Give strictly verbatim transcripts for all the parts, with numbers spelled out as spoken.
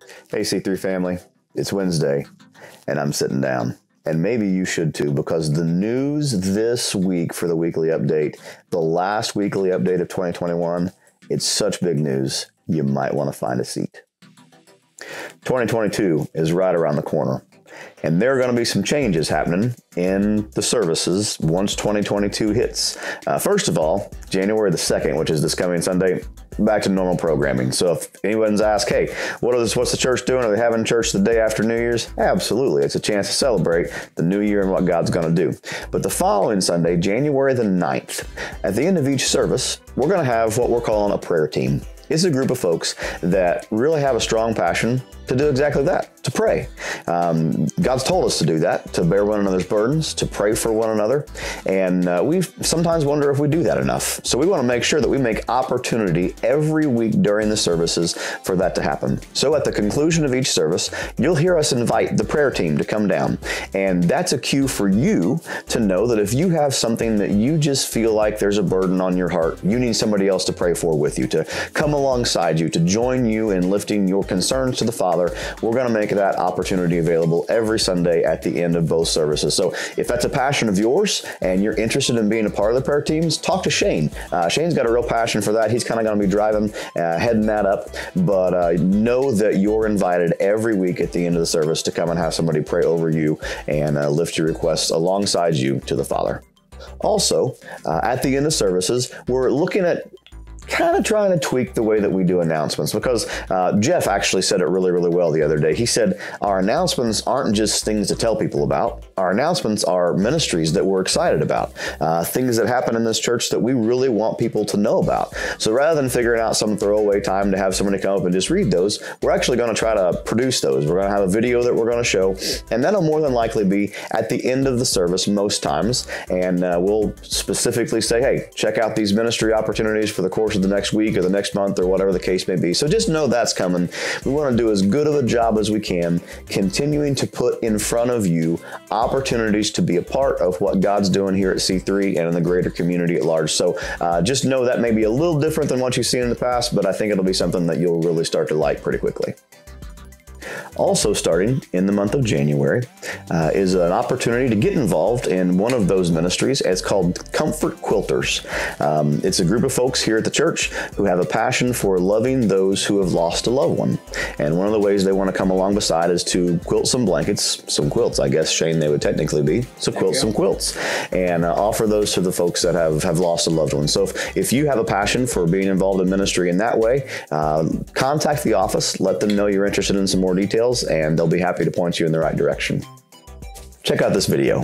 Hey C three family, it's Wednesday and I'm sitting down. And maybe you should too, because the news this week for the weekly update, the last weekly update of twenty twenty-one, it's such big news, you might want to find a seat. twenty twenty-two is right around the corner. And there are going to be some changes happening in the services once twenty twenty-two hits. Uh, first of all, January the second, which is this coming Sunday, back to normal programming. So if anyone's asked, hey, what is, what's the church doing? Are they having church the day after New Year's? Absolutely. It's a chance to celebrate the new year and what God's going to do. But the following Sunday, January the ninth, at the end of each service, we're going to have what we're calling a prayer team. It's a group of folks that really have a strong passion to do exactly that, to pray. Um, God's told us to do that, to bear one another's burdens, to pray for one another. And uh, we sometimes wonder if we do that enough. So we want to make sure that we make opportunity every week during the services for that to happen. So at the conclusion of each service, you'll hear us invite the prayer team to come down. And that's a cue for you to know that if you have something that you just feel like there's a burden on your heart, you need somebody else to pray for with you, to come alongside you, to join you in lifting your concerns to the Father. We're going to make that opportunity available every Sunday at the end of both services. So if that's a passion of yours and you're interested in being a part of the prayer teams, talk to Shane. Uh, Shane's got a real passion for that. He's kind of going to be driving, uh, heading that up. But uh, know that you're invited every week at the end of the service to come and have somebody pray over you and uh, lift your requests alongside you to the Father. Also, uh, at the end of services, we're looking at kind of trying to tweak the way that we do announcements, because uh, Jeff actually said it really, really well the other day. He said, our announcements aren't just things to tell people about. Our announcements are ministries that we're excited about, uh, things that happen in this church that we really want people to know about. So rather than figuring out some throwaway time to have somebody come up and just read those, we're actually going to try to produce those. We're going to have a video that we're going to show, and that'll more than likely be at the end of the service most times. And uh, we'll specifically say, hey, check out these ministry opportunities for the course of the next week or the next month or whatever the case may be. So just know that's coming. We want to do as good of a job as we can, continuing to put in front of you opportunities to be a part of what God's doing here at C three and in the greater community at large. So uh, just know that may be a little different than what you've seen in the past, but I think it'll be something that you'll really start to like pretty quickly. Also starting in the month of January uh, is an opportunity to get involved in one of those ministries. It's called Comfort Quilters. Um, it's a group of folks here at the church who have a passion for loving those who have lost a loved one. And one of the ways they want to come along beside is to quilt some blankets, some quilts, I guess, Shane, they would technically be. So quilt some quilts and uh, offer those to the folks that have, have lost a loved one. So if, if you have a passion for being involved in ministry in that way, uh, contact the office, let them know you're interested in some more details, and they'll be happy to point you in the right direction. Check out this video.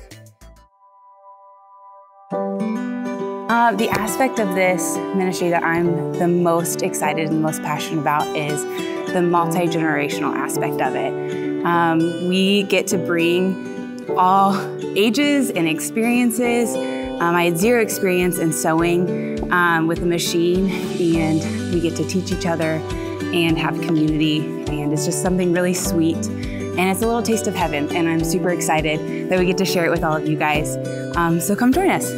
Uh, the aspect of this ministry that I'm the most excited and most passionate about is the multi-generational aspect of it. Um, we get to bring all ages and experiences. Um, I had zero experience in sewing um, with a machine, and we get to teach each other and have community, and it's just something really sweet, and it's a little taste of heaven, and I'm super excited that we get to share it with all of you guys. Um, so come join us.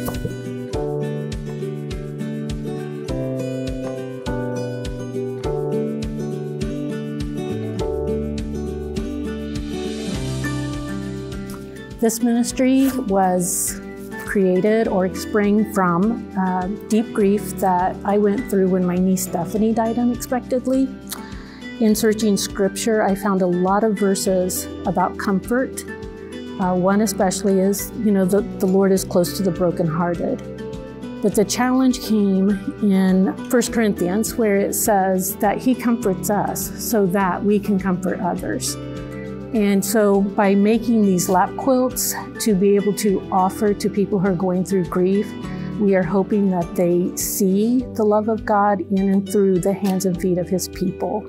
This ministry was created or sprang from uh, deep grief that I went through when my niece Stephanie died unexpectedly. In searching scripture, I found a lot of verses about comfort. Uh, one especially is, you know, the, the Lord is close to the brokenhearted. But the challenge came in First Corinthians, where it says that He comforts us so that we can comfort others. And so by making these lap quilts to be able to offer to people who are going through grief, we are hoping that they see the love of God in and through the hands and feet of His people.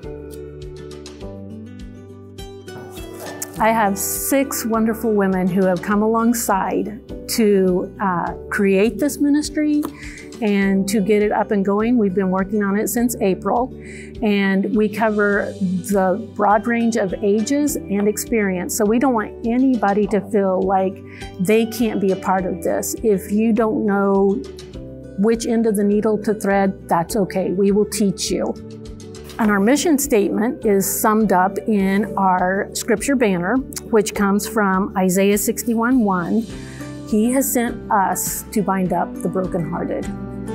I have six wonderful women who have come alongside to uh, create this ministry and to get it up and going. We've been working on it since April, and we cover the broad range of ages and experience. So we don't want anybody to feel like they can't be a part of this. If you don't know which end of the needle to thread, that's okay. We will teach you. And our mission statement is summed up in our scripture banner, which comes from Isaiah sixty-one one. He has sent us to bind up the brokenhearted.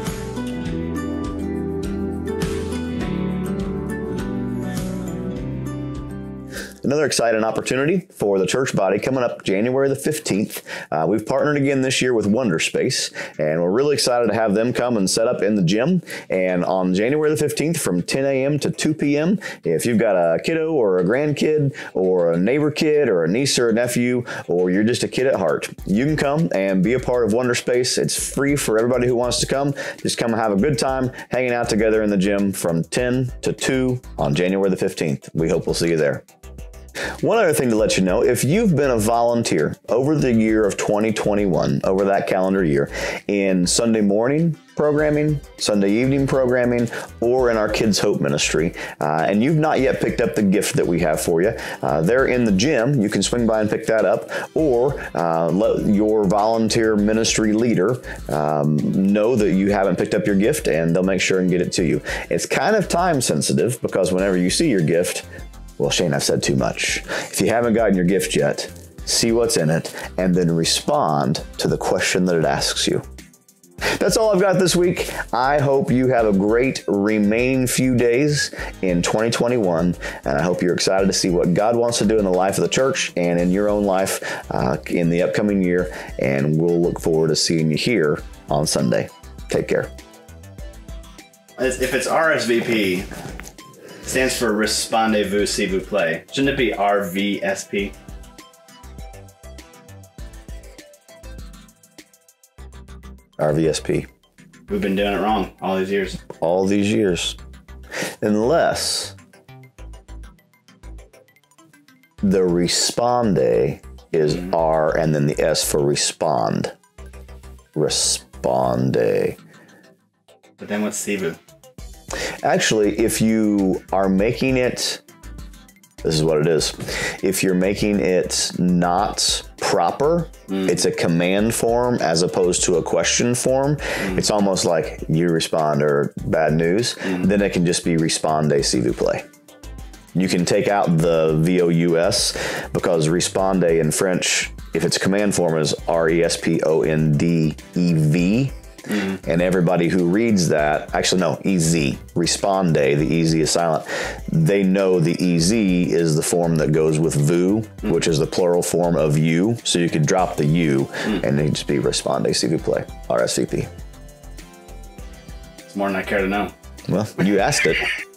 Another exciting opportunity for the church body coming up January the fifteenth. Uh, we've partnered again this year with Wonderspace, and we're really excited to have them come and set up in the gym. And on January the fifteenth from ten a m to two p m, if you've got a kiddo or a grandkid or a neighbor kid or a niece or a nephew, or you're just a kid at heart, you can come and be a part of Wonderspace. It's free for everybody who wants to come. Just come and have a good time hanging out together in the gym from ten to two on January the fifteenth. We hope we'll see you there. One other thing to let you know, if you've been a volunteer over the year of twenty twenty-one, over that calendar year, in Sunday morning programming, Sunday evening programming, or in our Kids Hope Ministry, uh, and you've not yet picked up the gift that we have for you, uh, they're in the gym. You can swing by and pick that up, or uh, let your volunteer ministry leader um, know that you haven't picked up your gift, and they'll make sure and get it to you. It's kind of time sensitive, because whenever you see your gift, well, Shane, I've said too much. If you haven't gotten your gift yet, see what's in it, and then respond to the question that it asks you. That's all I've got this week. I hope you have a great remaining few days in twenty twenty-one, and I hope you're excited to see what God wants to do in the life of the church and in your own life uh, in the upcoming year, and we'll look forward to seeing you here on Sunday. Take care. If it's R S V P, stands for Respondez-vous s'il vous plaît. Shouldn't it be R V S P? R V S P. We've been doing it wrong all these years. All these years. Unless the responde is mm-hmm. R and then the S for respond. Responde. But then what's s'il vous? Actually, if you are making it, this is what it is. If you're making it not proper, mm. it's a command form as opposed to a question form. Mm. It's almost like you respond or bad news. Mm. Then it can just be respondez s'il vous plaît. You can take out the V O U S, because respondez in French, if it's command form, is R E S P O N D E V. Mm-hmm. And everybody who reads that, actually no, E Z, responde, the E Z is silent. They know the E Z is the form that goes with vous, mm-hmm. which is the plural form of you. So you could drop the U mm-hmm. and it'd just be respondez s'il vous plaît, R S V P. It's more than I care to know. Well, you asked it.